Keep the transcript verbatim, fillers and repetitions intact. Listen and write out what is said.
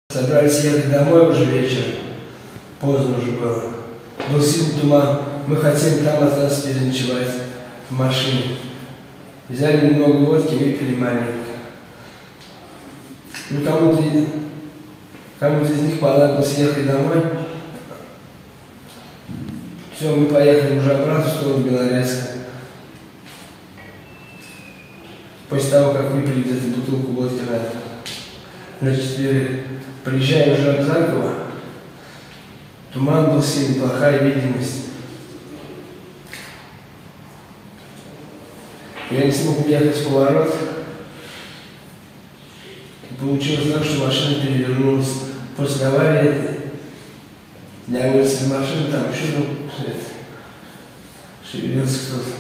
Собрались ехать домой уже вечер, поздно уже было. Был сильный туман, мы хотели там остаться переночевать в машине. Взяли немного водки, выпили маленько. Ну кому-то кому-то из них понадобилось ехать домой. Все, мы поехали уже обратно в сторону Белорецка. После того, как выпили где-то бутылку водки на, на четыре. Приезжая уже от Зарькова, туман был сильный, плохая видимость. Я не смог уехать в поворот. И получилось так, что машина перевернулась. После аварии я вылез из машины, там еще шевелился кто-то.